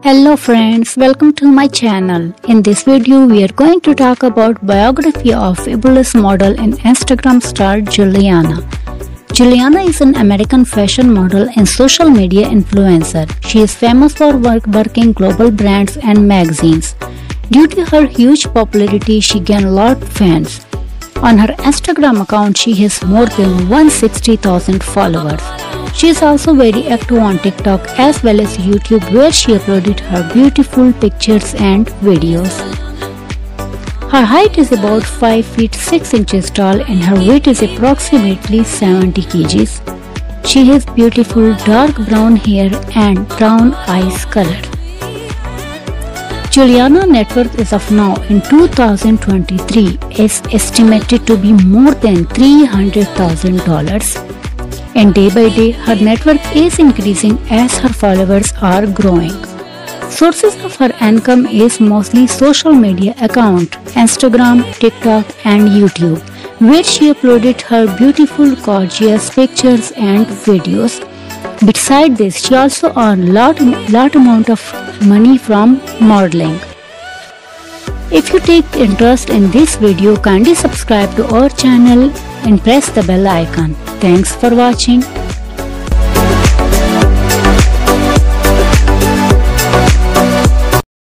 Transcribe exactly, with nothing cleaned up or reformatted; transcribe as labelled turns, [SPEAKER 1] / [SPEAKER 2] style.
[SPEAKER 1] Hello friends, welcome to my channel. In this video, we are going to talk about biography of fabulous model and Instagram star Giuliana. Giuliana is an American fashion model and social media influencer. She is famous for work working global brands and magazines. Due to her huge popularity, she gained a lot of fans. On her Instagram account, she has more than one hundred sixty thousand followers. She is also very active on TikTok as well as YouTube, where she uploaded her beautiful pictures and videos. Her height is about five feet six inches tall and her weight is approximately seventy kilograms. She has beautiful dark brown hair and brown eyes color. Giuliana's net worth as of now in two thousand twenty-three is estimated to be more than three hundred thousand dollars. And day by day, her net worth is increasing as her followers are growing. Sources of her income is mostly social media account, Instagram, TikTok and YouTube, where she uploaded her beautiful gorgeous pictures and videos. Besides this, she also earned lot, lot amount of money from modeling. If you take interest in this video, kindly subscribe to our channel and press the bell icon. Thanks for watching.